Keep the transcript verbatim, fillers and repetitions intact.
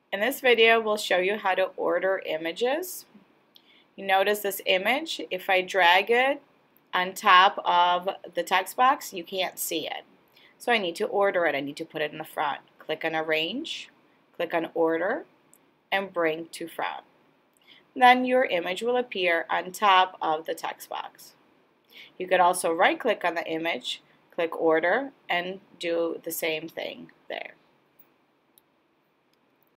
In this video, we'll show you how to order images. You notice this image, if I drag it on top of the text box, you can't see it. So I need to order it. I need to put it in the front. Click on Arrange, click on Order, and bring to front. Then your image will appear on top of the text box. You could also right-click on the image, click Order, and do the same thing there.